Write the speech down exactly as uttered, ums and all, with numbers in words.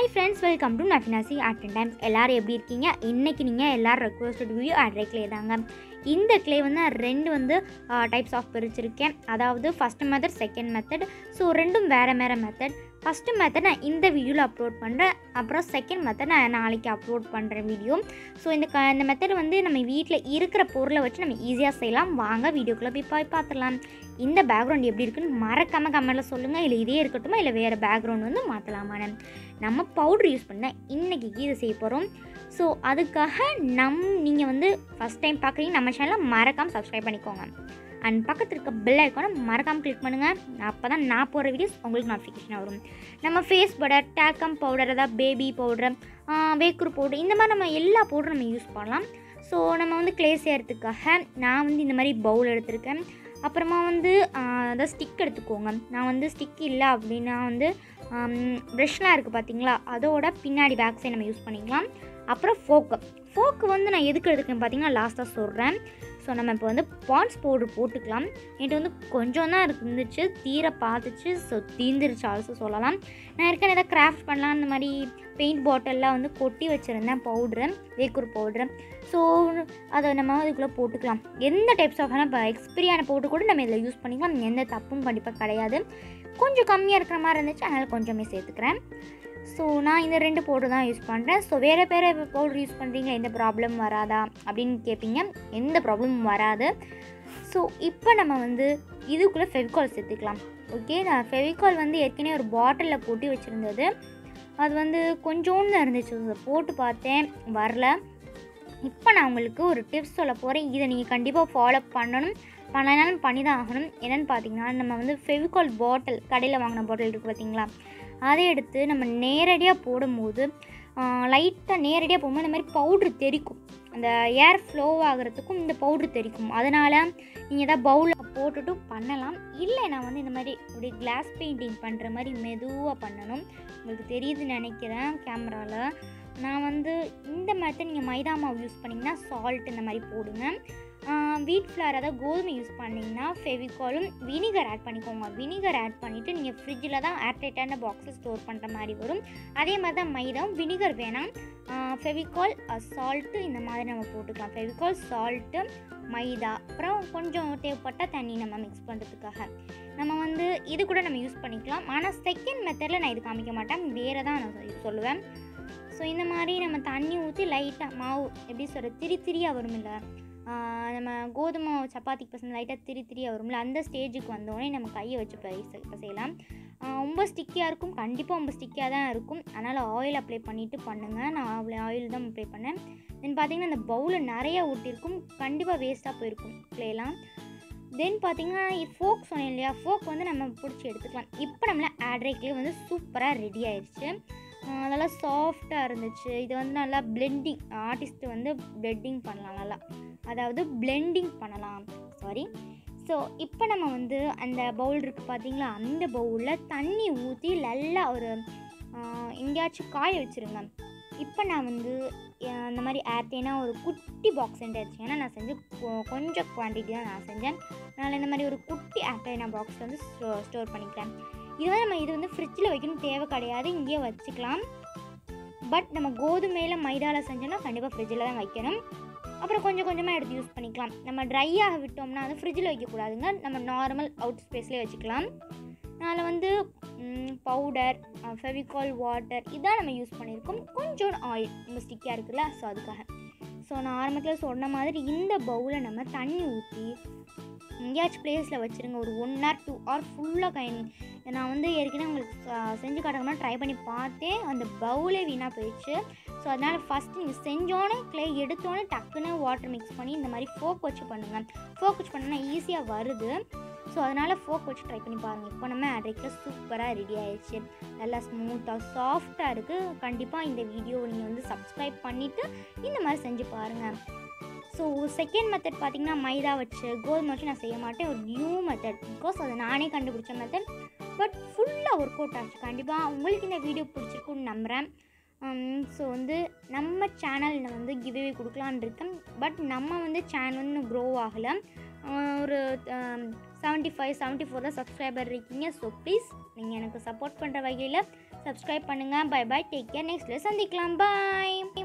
friends, welcome to Nafinasi Art and Times. எல்லாரும் எப்படி இருக்கீங்க? இன்னைக்கு நீங்க எல்லாரும் ரெக்வெஸ்டட் வீடியோ ஆட் க்ளே தாங்க. இந்த க்ளே வந்து ரெண்டு வந்து டைப்ஸ் ஆஃப் பிரிச்சிருக்கேன். அதாவது first method, second method. So ரெண்டும் வேறு வேறு மெத்தட். ஃபஸ்ட்டு மெத்தட் நான் இந்த வீடியோவில் அப்லோட் பண்ணுறேன். அப்புறம் செகண்ட் மெத்தட் நான் நாளைக்கு அப்லோட் பண்ணுறேன் வீடியோ. ஸோ இந்த க இந்த மெத்தட் வந்து நம்ம வீட்டில் இருக்கிற பொருளை வச்சு நம்ம ஈஸியாக செய்யலாம். வாங்க வீடியோக்குள்ளே போய் போய் பார்த்துடலாம். இந்த பேக்ரவுண்ட் எப்படி இருக்குன்னு மறக்காமல் கமெண்ட்டில் சொல்லுங்கள். இல்லை இதே இருக்கட்டுமா, இல்லை வேறு பேக்ரவுண்ட் வந்து மாற்றலாமான்னு. நம்ம பவுட்ரு யூஸ் பண்ண இன்றைக்கி இதை செய்ய போகிறோம். ஸோ அதுக்காக நம் நீங்கள் வந்து ஃபஸ்ட் டைம் பார்க்குறீங்க நம்ம சேனலை மறக்காமல் சப்ஸ்கிரைப் பண்ணிக்கோங்க. அண்ட் பக்கத்தில் இருக்க பெல் ஐக்கானை மறக்காமல் கிளிக் பண்ணுங்கள். அப்போ தான் நான் போகிற வீடியோஸ் உங்களுக்கு நோட்டிஃபிகேஷன் வரும். நம்ம ஃபேஸ் பவுடர், டேக்கம் பவுடர், அதாவது பேபி பவுடர், வேக்குரு பவுடர், இந்த மாதிரி நம்ம எல்லா பவுடரும் நம்ம யூஸ் பண்ணலாம். ஸோ நம்ம வந்து க்ளே செய்கிறதுக்காக நான் வந்து இந்த மாதிரி பவுல் எடுத்திருக்கேன். அப்புறமா வந்து அதாவது ஸ்டிக் எடுத்துக்கோங்க. நான் வந்து ஸ்டிக் இல்லை அப்படின்னா வந்து ப்ரெஷ்லாம் இருக்குது பார்த்தீங்களா, அதோட பின்னாடி பேக் சைடு நம்ம யூஸ் பண்ணிக்கலாம். அப்புறம் ஃபோக்கு ஃபோக்கு வந்து நான் எதுக்கு எடுத்துக்கேன் பார்த்தீங்கன்னா லாஸ்ட்டாக சொல்கிறேன். ஸோ நம்ம இப்போ வந்து பாண்ட்ஸ் பவுடர் போட்டுக்கலாம். என்கிட்ட வந்து கொஞ்சம் தான் இருந்துச்சு, தீர பார்த்துச்சு. ஸோ தீந்துருச்சு ஆல்சோ சொல்லலாம். நான் ஏற்கனவே எதாவது கிராஃப்ட் பண்ணலாம், அந்த மாதிரி பெயிண்ட் பாட்டில்லாம் வந்து கொட்டி வச்சுருந்தேன் பவுட்ரு, வேக்கூர் பவுட்ரு. ஸோ அதை நம்ம இதுக்குள்ளே போட்டுக்கலாம். எந்த டைப்ஸ் ஆஃப் இப்போ எக்ஸ்பீரியான பவுடர் கூட நம்ம இதில் யூஸ் பண்ணிக்கலாம். எந்த தப்பும் கண்டிப்பாக கிடையாது. கொஞ்சம் கம்மியாக இருக்கிற மாதிரி இருந்துச்சு, அதனால் கொஞ்சமே சேர்த்துக்கிறேன். ஸோ நான் இந்த ரெண்டு பவுடர் தான் யூஸ் பண்ணுறேன். ஸோ வேறு வேறு பவுடர் யூஸ் பண்ணுறீங்க, எந்த ப்ராப்ளம் வராதா அப்படின்னு கேட்பீங்க. எந்த ப்ராப்ளமும் வராது. ஸோ இப்போ நம்ம வந்து இதுக்குள்ளே ஃபெவிகால் சேர்த்துக்கலாம். ஓகே, நான் ஃபெவிகால் வந்து ஏற்கனவே ஒரு பாட்டிலில் போட்டு வச்சுருந்தது. அது வந்து கொஞ்சோன்னு தான் இருந்துச்சு. போட்டு பார்த்தேன், வரல. இப்போ நான் உங்களுக்கு ஒரு டிப்ஸ் சொல்ல போகிறேன். இதை நீங்கள் கண்டிப்பாக ஃபாலோ பண்ணணும். பண்ணனாலும் பண்ணி தான் ஆகணும். என்னென்னு பார்த்தீங்கன்னா, நம்ம வந்து ஃபெவிகால் பாட்டில், கடையில் வாங்கின பாட்டில் இருக்குது பார்த்தீங்களா, அதை எடுத்து நம்ம நேரடியாக போடும்போது லைட்டாக நேரடியாக போகும்போது இந்த மாதிரி பவுட்ரு தெறிக்கும். அந்த ஏர் ஃப்ளோ ஆகிறதுக்கும் இந்த பவுட்ரு தெறிக்கும். அதனால் நீங்கள் எதாவது பவுலில் போட்டுட்டு பண்ணலாம். இல்லை நான் வந்து இந்த மாதிரி அப்படியே கிளாஸ் பெயிண்டிங் பண்ணுற மாதிரி மெதுவாக பண்ணணும். உங்களுக்கு தெரியுதுன்னு நினைக்கிறேன் கேமராவில். நான் வந்து இந்த மெத்தட் நீங்கள் மைதா மாவு யூஸ் பண்ணிங்கன்னா சால்ட் இந்த மாதிரி போடுங்க. வீட் ஃப்ளார் அதாவது கோதுமை யூஸ் பண்ணிங்கன்னா ஃபெவிகாலும் வினிகர் ஆட் பண்ணிக்கோங்க. வினிகர் ஆட் பண்ணிவிட்டு நீங்கள் ஃப்ரிட்ஜில் தான் ஏர்டைட்டான பாக்ஸை ஸ்டோர் பண்ணுற மாதிரி வரும். அதே மாதிரி தான் மைதாவும் வினிகர் வேணாம். ஃபெவிகால், சால்ட்டு இந்த மாதிரி நம்ம போட்டுக்கலாம். ஃபெவிகால், சால்ட்டு, மைதா, அப்புறம் கொஞ்சம் தேவைப்பட்ட தண்ணி நம்ம மிக்ஸ் பண்ணுறதுக்காக நம்ம வந்து இது கூட நம்ம யூஸ் பண்ணிக்கலாம். ஆனால் செகண்ட் மெத்தடில் நான் இது காமிக்க மாட்டேன், வேறு தான் நான் சொல்லுவேன். ஸோ இந்த மாதிரி நம்ம தண்ணி ஊற்றி லைட்டாக மாவு எப்படி சொல்கிற திரி திரியாக வரும் இல்லை, நம்ம கோதுமை சப்பாத்திக்கு பசங்க லைட்டாக திரி திரியாக வரும்ல, அந்த ஸ்டேஜுக்கு வந்தோடனே நம்ம கையை வச்சு இப்போ செய்யலாம். ரொம்ப ஸ்டிக்கியாக இருக்கும், கண்டிப்பாக ரொம்ப ஸ்டிக்கியாக தான் இருக்கும். அதனால் ஆயில் அப்ளை பண்ணிவிட்டு பண்ணுங்கள். நான் அவ்வளோ ஆயில் தான் அப்ளை பண்ணேன். தென் பார்த்திங்கன்னா அந்த பவுலில் நிறையா ஊட்டியிருக்கும், கண்டிப்பாக வேஸ்ட்டாக போயிருக்கும் க்ளேலாம். தென் பார்த்திங்கன்னா ஃபோக் சொன்னேன் இல்லையா, ஃபோக் வந்து நம்ம பிடிச்சி எடுத்துக்கலாம். இப்போ நம்மள ஆட்ரை க்ளே வந்து சூப்பராக ரெடி ஆயிடுச்சு. நல்லா சாஃப்டாக இருந்துச்சு. இது வந்து நல்லா பிளெண்டிங், ஆர்டிஸ்ட்டு வந்து பிளெண்டிங் பண்ணலாம், நல்லா அதாவது பிளெண்டிங் பண்ணலாம் சாரி. ஸோ இப்போ நம்ம வந்து அந்த பவுல் இருக்குது பார்த்தீங்களா, அந்த பவுலில் தண்ணி ஊற்றி நல்லா ஒரு எங்கேயாச்சும் காய வச்சுருங்க. இப்போ நான் வந்து அந்த மாதிரி ஏர்டேனா ஒரு குட்டி பாக்ஸ் எடுத்து, ஏன்னா நான் செஞ்சு கொஞ்சம் குவான்டிட்டி தான் நான் செஞ்சேன். அதனால் இந்த மாதிரி ஒரு குட்டி ஏர்டேனா பாக்ஸ் வந்து ஸ்டோ ஸ்டோர் பண்ணிக்கிறேன். இது வந்து நம்ம இது வந்து ஃப்ரிட்ஜில் வைக்கணும் தேவை கிடையாது, இங்கேயே வச்சுக்கலாம். பட் நம்ம கோதுமையில் மைதாவில் செஞ்சோன்னா கண்டிப்பாக ஃப்ரிட்ஜில் தான் வைக்கணும். அப்புறம் கொஞ்சம் கொஞ்சமாக எடுத்து யூஸ் பண்ணிக்கலாம். நம்ம ட்ரையாக விட்டோம்னா அது ஃப்ரிட்ஜில் வைக்கக்கூடாதுங்க, நம்ம நார்மல் அவுட் ஸ்பேஸ்லேயே வச்சுக்கலாம். அதில் வந்து பவுடர், ஃபெவிகால், வாட்டர் இதான் நம்ம யூஸ் பண்ணியிருக்கோம். கொஞ்சம் ஆயில் நம்ம ஸ்டிக்காக இருக்குல்ல, ஸோ அதுக்காக. ஸோ நான் ஆரம்பத்தில் சொன்ன மாதிரி இந்த பவுலை நம்ம தண்ணி ஊற்றி எங்கேயாச்சும் ப்ளேஸில் வச்சுருங்க. ஒரு ஒன் ஹவர் டூ ஹவர் ஃபுல்லாக கை. நான் வந்து ஏற்கனவே உங்களுக்கு செஞ்சு காட்டணும்னா ட்ரை பண்ணி பார்த்தேன், அந்த பவுலே வீணாக போயிடுச்சு. ஸோ அதனால் ஃபஸ்ட்டு நீங்கள் செஞ்சோன்னே க்ளே எடுத்தோன்னே டக்குன்னு வாட்டர் மிக்ஸ் பண்ணி இந்த மாதிரி ஃபோக் வச்சு பண்ணுங்கள். ஃபோக் வச்சு பண்ணால் ஈஸியாக வருது. ஸோ அதனால் ஃபோக் வச்சு ட்ரை பண்ணி பாருங்கள். இப்போ நம்ம ஆட்ரைக்கில் சூப்பராக ரெடி ஆகிடுச்சு. நல்லா ஸ்மூத்தாக சாஃப்டாக இருக்குது. கண்டிப்பாக இந்த வீடியோ நீங்கள் வந்து சப்ஸ்கிரைப் பண்ணிவிட்டு இந்த மாதிரி செஞ்சு பாருங்கள். ஸோ செகண்ட் மெத்தட் பார்த்திங்கன்னா மைதா வச்சு கோதுமை வச்சு நான் செய்ய மாட்டேன், ஒரு நியூ மெத்தட். பிகாஸ் அதை நானே கண்டுபிடிச்ச மெத்தட். பட் ஃபுல்லாக ஒர்க் அவுட் ஆச்சு. கண்டிப்பாக உங்களுக்கு இந்த வீடியோ பிடிச்சிருக்குன்னு நம்புகிறேன். ஸோ வந்து நம்ம சேனலில் வந்து கிவ்அவே கொடுக்கலான்னு இருக்கேன். பட் நம்ம வந்து சேனல் வந்து க்ரோ ஆகலை. ஒரு செவன்ட்டி ஃபைவ் செவன்ட்டி ஃபோர் தான் சப்ஸ்கிரைபர் இருக்கீங்க. ஸோ ப்ளீஸ் நீங்கள் எனக்கு சப்போர்ட் பண்ணுற வகையில் சப்ஸ்கிரைப் பண்ணுங்கள். பை பாய், டேக் கேர், நெக்ஸ்ட்டில் சந்திக்கலாம். பாய்.